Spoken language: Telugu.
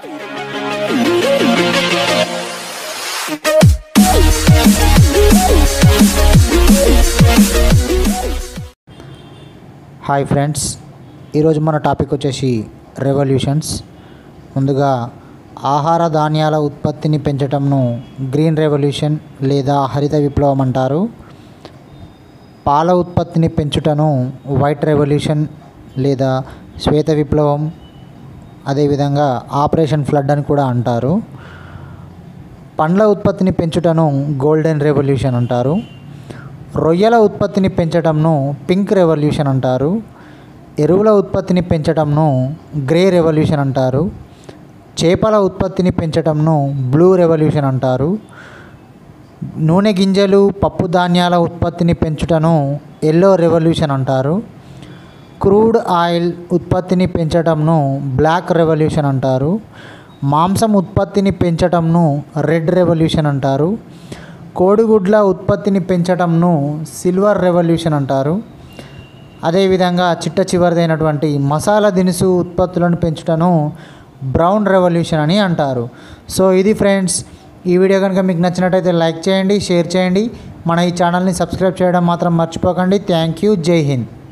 హాయ్ ఫ్రెండ్స్, ఈరోజు మన టాపిక్ వచ్చేసి రెవల్యూషన్స్. ముందుగా ఆహార ధాన్యాల ఉత్పత్తిని పెంచటంను గ్రీన్ రెవల్యూషన్ లేదా హరిత విప్లవం అంటారు. పాల ఉత్పత్తిని పెంచుటను వైట్ రెవల్యూషన్ లేదా శ్వేత విప్లవం, అదేవిధంగా ఆపరేషన్ ఫ్లడ్ అని కూడా అంటారు. పండ్ల ఉత్పత్తిని పెంచుటను గోల్డెన్ రెవల్యూషన్ అంటారు. రొయ్యల ఉత్పత్తిని పెంచటంను పింక్ రెవల్యూషన్ అంటారు. ఎరువుల ఉత్పత్తిని పెంచటంను గ్రే రెవల్యూషన్ అంటారు. చేపల ఉత్పత్తిని పెంచటంను బ్లూ రెవల్యూషన్ అంటారు. నూనె గింజలు, పప్పు ధాన్యాల ఉత్పత్తిని పెంచుటను ఎల్లో రెవల్యూషన్ అంటారు. క్రూడ్ ఆయిల్ ఉత్పత్తిని పెంచటంను బ్లాక్ రెవల్యూషన్ అంటారు. మాంసం ఉత్పత్తిని పెంచటంను రెడ్ రెవల్యూషన్ అంటారు. కోడిగుడ్ల ఉత్పత్తిని పెంచటంను సిల్వర్ రెవల్యూషన్ అంటారు. అదేవిధంగా చిట్ట చివరిదైనటువంటి మసాలా దినుసు ఉత్పత్తులను పెంచుటను బ్రౌన్ రెవల్యూషన్ అని అంటారు. సో ఇది ఫ్రెండ్స్, ఈ వీడియో కనుక మీకు నచ్చినట్టయితే లైక్ చేయండి, షేర్ చేయండి. మన ఈ ఛానల్ని సబ్స్క్రైబ్ చేయడం మాత్రం మర్చిపోకండి. Thank you. జై హింద్.